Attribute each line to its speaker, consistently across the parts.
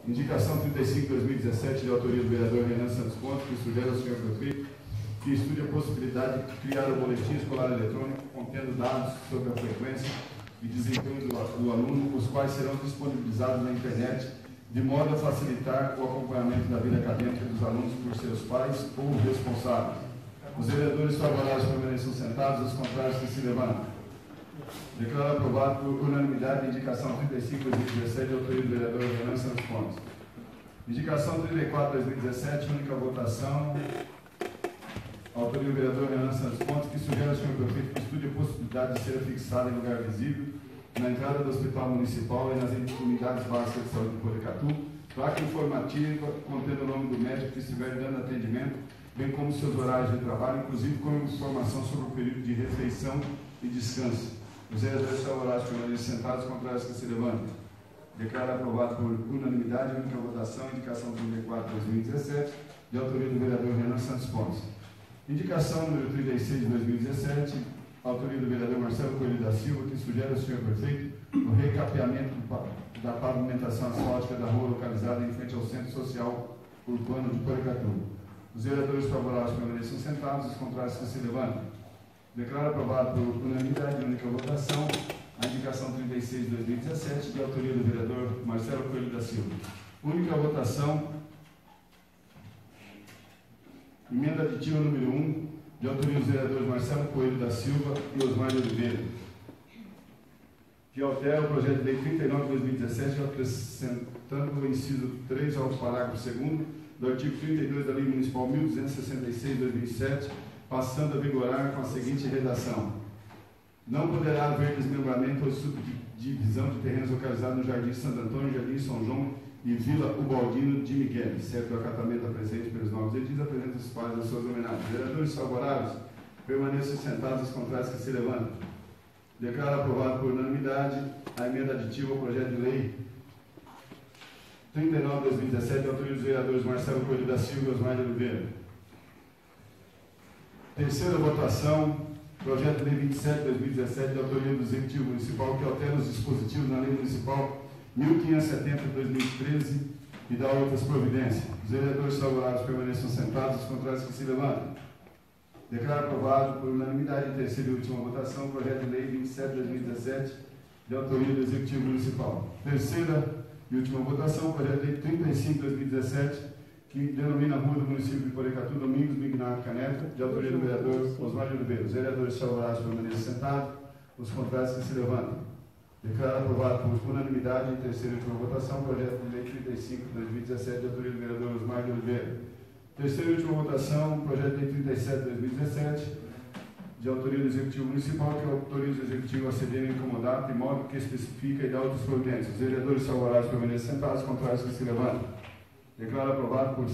Speaker 1: Indicação 35/2017, de autoria do vereador Renan Santos Pontes, que sugere ao senhor prefeito que estude a possibilidade de criar um boletim escolar eletrônico contendo dados sobre a frequência e desempenho do aluno, os quais serão disponibilizados na internet, de modo a facilitar o acompanhamento da vida acadêmica dos alunos por seus pais ou responsáveis. Os vereadores favoráveis permaneçam sentados, os contrários que se levantam. Declaro aprovado por unanimidade a indicação 35/2017, de autoria do vereador Renan Santos Pontes. Indicação 34/2017, única votação. Autoria do vereador Renan Santos Pontes, que sugere ao senhor prefeito que estude a possibilidade de ser fixada em lugar visível na entrada do Hospital Municipal e nas unidades básicas de saúde de Porecatu, placa informativa contendo o nome do médico que estiver dando atendimento, bem como seus horários de trabalho, inclusive com informação sobre o período de refeição e descanso. Os vereadores favoráveis permanecem sentados, contrários que se levantam. Declaro aprovado por unanimidade, única votação, indicação 34/2017, de autoria do vereador Renan Santos Pontes. Indicação número 36/2017, autoria do vereador Marcelo Coelho da Silva, que sugere ao senhor prefeito o recapeamento da pavimentação asfáltica da rua localizada em frente ao Centro Social Urbano de Porecatu. Os vereadores favoráveis permanecem sentados, os contrários que se levantam. Declaro aprovado por unanimidade, única votação, a indicação 36/2017, de autoria do vereador Marcelo Coelho da Silva. Única votação, emenda aditiva número 1, de autoria dos vereadores Marcelo Coelho da Silva e Osmar de Oliveira, que altera o projeto de lei 39/2017, acrescentando o inciso 3 ao parágrafo 2º do artigo 32 da Lei Municipal 1266/2007, passando a vigorar com a seguinte redação: não poderá haver desmembramento ou subdivisão de terrenos localizados no Jardim Santo Antônio, Jardim São João e Vila Ubaldino de Miguel, certo o acatamento da presente pelos novos edis, apresenta os pais das suas homenagens. Vereadores favoráveis, permaneçam sentados, os contrários que se levantam. Declaro aprovado por unanimidade a emenda aditiva ao projeto de lei 39/2017, de autoria dos vereadores Marcelo Coelho da Silva e Osmar de Oliveira. Terceira votação, projeto de lei 27/2017, de autoria do Executivo Municipal, que altera os dispositivos na Lei Municipal 1570/2013 e dá outras providências. Os vereadores favoráveis permaneçam sentados, os contrários que se levantam. Declaro aprovado por unanimidade em terceira e última votação o projeto de lei 27/2017, de autoria do Executivo Municipal. Terceira e última votação, projeto de lei 35/2017, que denomina a rua do município de Porecatu, Domingos Mignato Caneta, de autoria do vereador Osmar de Oliveira. Os vereadores favoráveis permanecem sentados, os contrários que se levantam. Declaro aprovado por unanimidade em terceira e última votação o projeto de lei 35/2017, de autoria do vereador Osmar de Oliveira. Terceira e última votação, projeto de lei 37/2017, de autoria do Executivo Municipal, que autoriza o Executivo a ceder em incomodato, de modo que especifica e dá outras providências. Os vereadores favoráveis permanecem sentados, contrários que se levantam. Declaro aprovado por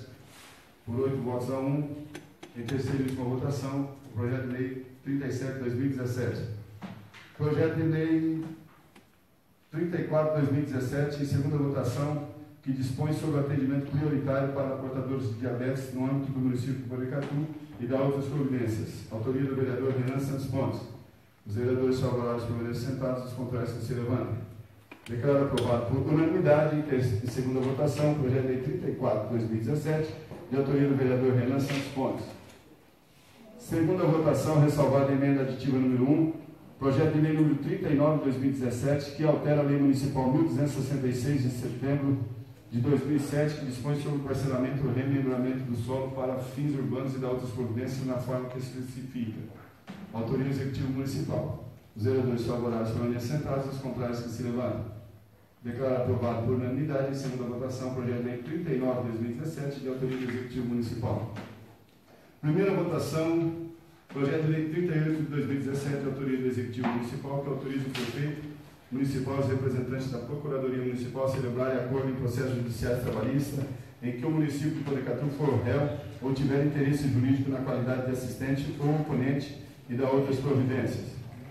Speaker 1: 8 votos a 1, em terceira e última votação, o projeto de lei 37/2017. Projeto de lei 34/2017, em segunda votação, que dispõe sobre o atendimento prioritário para portadores de diabetes no âmbito do município de Porecatu e dá outras providências. Autoria do vereador Renan Santos Pontes. Os vereadores favoráveis permanecem sentados, os contrários que se levantam. Declaro aprovado por unanimidade em segunda votação o projeto de lei 34/2017, de autoria do vereador Renan Santos Pontes. Segunda votação, ressalvada a emenda aditiva número 1, projeto de lei número 39/2017, que altera a Lei Municipal 1266, de setembro de 2007, que dispõe sobre o parcelamento e remembramento do solo para fins urbanos e dá outras providências na forma que especifica. Autoria do Executivo Municipal. Os vereadores favoráveis permanecem sentados, os contrários que se levantam. Declaro aprovado por unanimidade em segunda votação o projeto de lei 39/2017, de autoria do Executivo Municipal. Primeira votação, projeto de lei 38/2017, de autoria do Executivo Municipal, que autoriza o prefeito municipal e os representantes da Procuradoria Municipal a celebrarem acordo em processo judiciário trabalhista em que o município de Porecatu for réu ou tiver interesse jurídico na qualidade de assistente ou oponente e dá outras providências.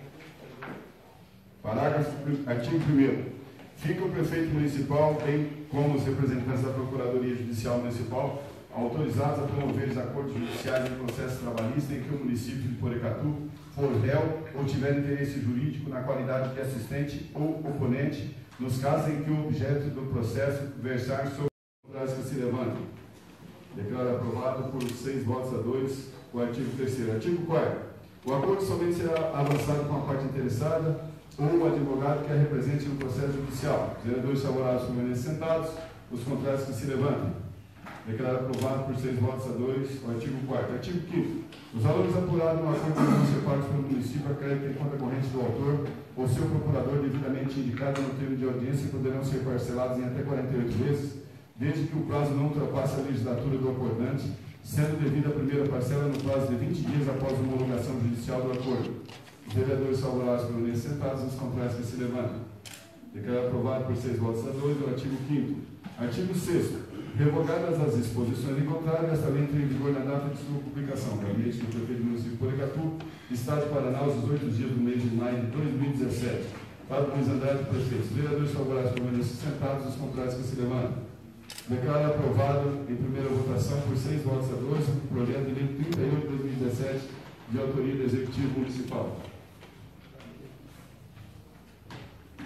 Speaker 1: Artigo 1º. Fica o prefeito municipal, bem como os representantes da Procuradoria Judicial Municipal, autorizados a promover os acordos judiciais em processo trabalhista em que o município de Porecatu for réu ou tiver interesse jurídico na qualidade de assistente ou oponente nos casos em que o objeto do processo versar sobre o prazo que se levanta. Declaro aprovado por 6 votos a 2 o artigo 3º. Artigo 4º. O acordo somente será avançado com a parte interessada ou o advogado que a represente no processo judicial. Os vereadores favoráveis permaneçam sentados. Os contrários que se levantem. Declaro aprovado por 6 votos a 2 o artigo 4º. Artigo 5º. Os valores apurados no acordo deverão ser pagos pelo município a crédito em conta corrente do autor ou seu procurador devidamente indicado no termo de audiência e poderão ser parcelados em até 48 vezes, desde que o prazo não ultrapasse a legislatura do acordante, sendo devida a primeira parcela no prazo de 20 dias após a homologação judicial do acordo. Os vereadores favoráveis permanecem sentados. Os contrários que se levantam. Declaro aprovado por 6 votos a 2 o artigo 5º. Artigo 6º. Revogadas as disposições em contrário, esta lei entra em vigor na data de sua publicação. Gabinete do prefeito do município de Porecatu, Estado de Paraná, os 18 dias do mês de maio de 2017. Fábio Luiz Andrade, prefeito. Os vereadores favoráveis permanecem sentados. Os contrários que se levantam. Declaro aprovado em primeira votação por 6 votos a 2 o projeto de lei 38 de 2017 de autoria do Executivo Municipal.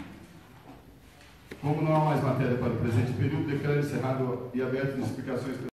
Speaker 1: Como não há mais matéria para o presente período, declaro encerrado e aberto as explicações.